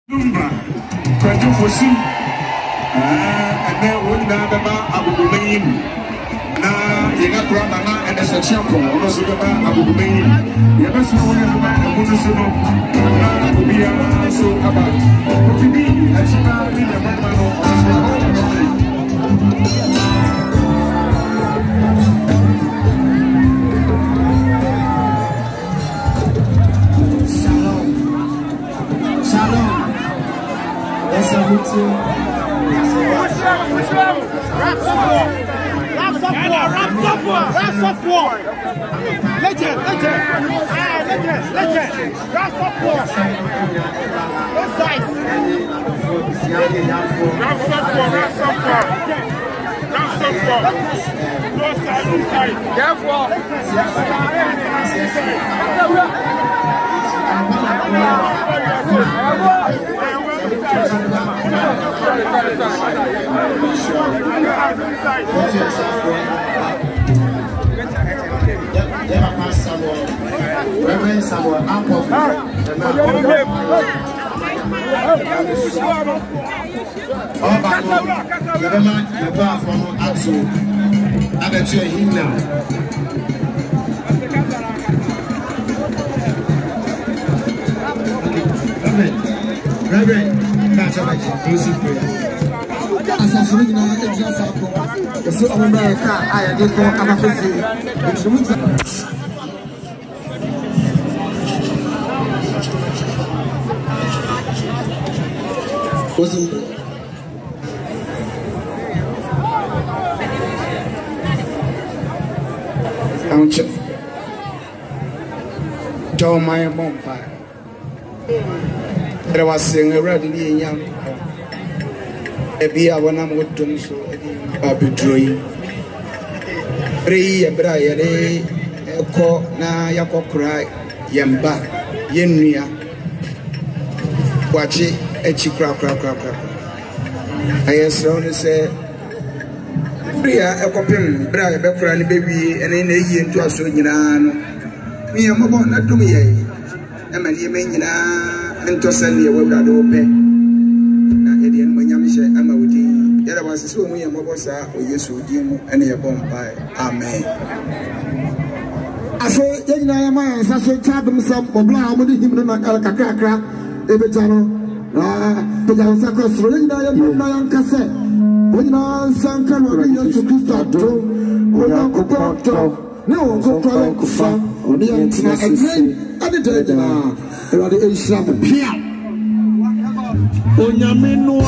Number 24C. And then one Nababa Abu Bumain. Now, you got Ramana and as a champion, also Abu Bumain. You must know one of the man who is so about. What you mean? As you are in the man Legend. Wrap up war. What size? Wrap up war. No side, no side. Therefore. Reverend Samuel Apple. Reverend, that's all right. Music prayer. As a friend, I just so America, I did go. I'm a busy. John my bomba. There was saying a red young. A beer when I'm with them, so Baby Droy. 3 years, Brian, Eko, na Yako cry, Yamba, Yenia. Watch it, Echi crack. I only say, Bria, a copy, Brian, Becran, baby, and in a year to a soon. Me and Mabon, not to me. I'm a Yemena, and to send you with that open. Edian, when Yamisha, I'm a with you. There was so many Mobosa, or yes, with you, and a bomb by. Amen. I say, Yanama, as I say, tap him some or blah with him in a cracker, every channel. But I was a cross ring, I am cassette. When I sank and used to start to, when I could talk. No, go cry, go far, on the internet again, and the dead now. There are the Asian Pia. On your men, no,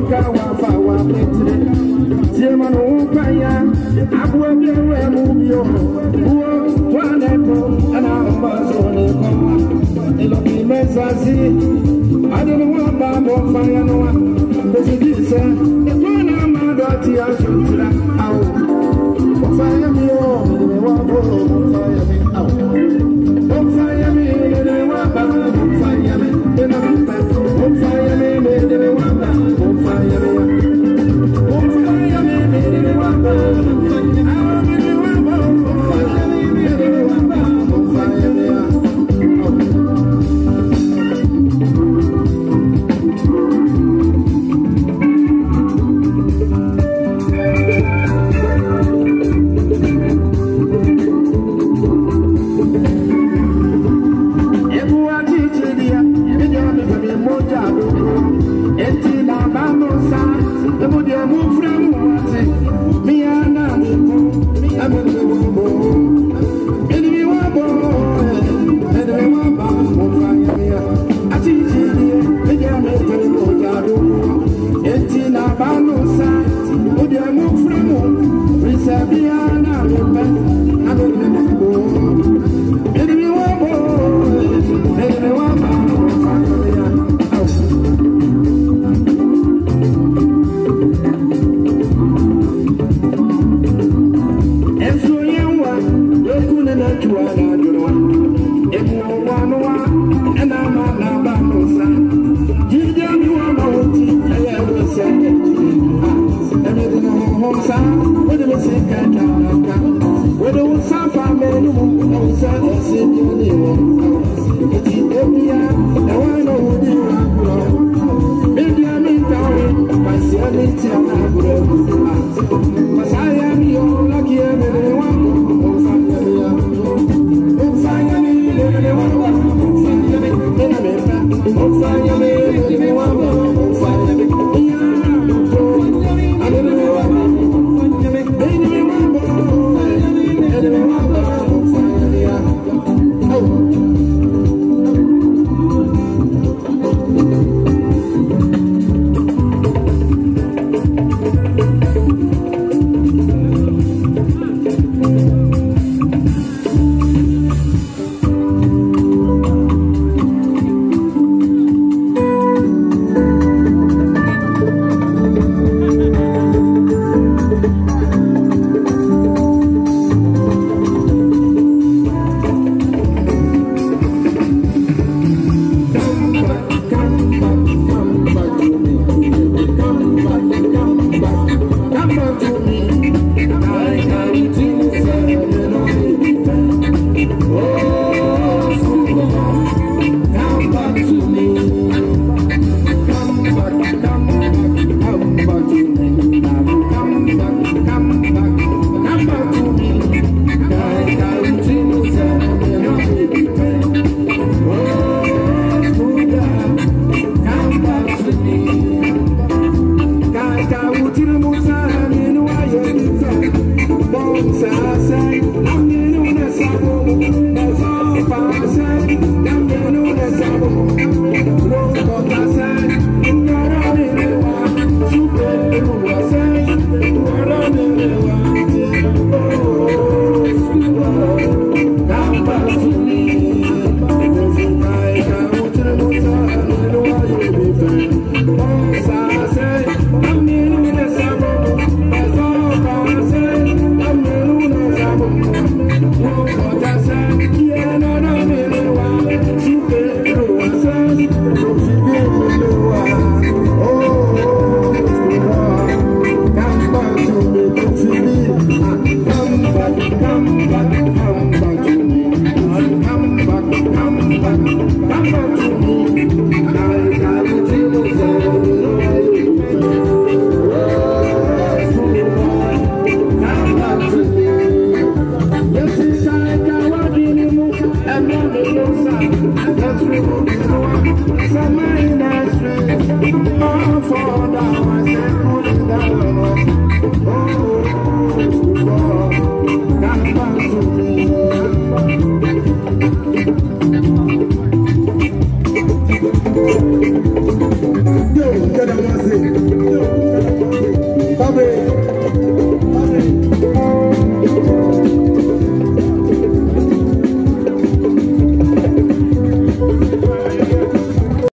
Super